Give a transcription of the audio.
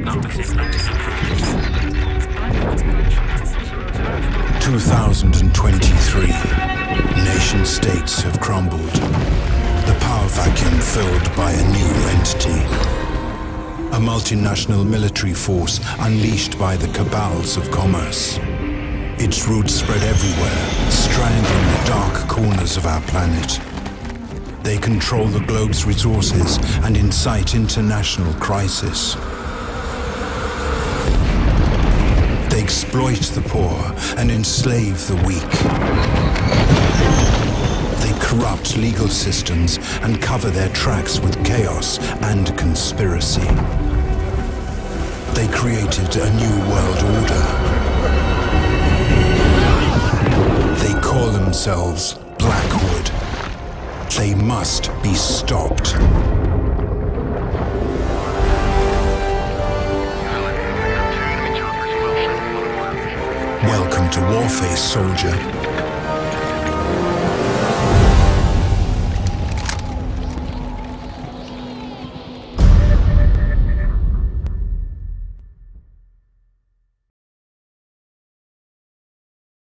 2023. Nation states have crumbled. The power vacuum filled by a new entity. A multinational military force unleashed by the cabals of commerce. Its roots spread everywhere, strangling the dark corners of our planet. They control the globe's resources and incite international crisis. They exploit the poor and enslave the weak. They corrupt legal systems and cover their tracks with chaos and conspiracy. They created a new world order. They call themselves Blackwood. They must be stopped. Welcome to Wawface, soldier.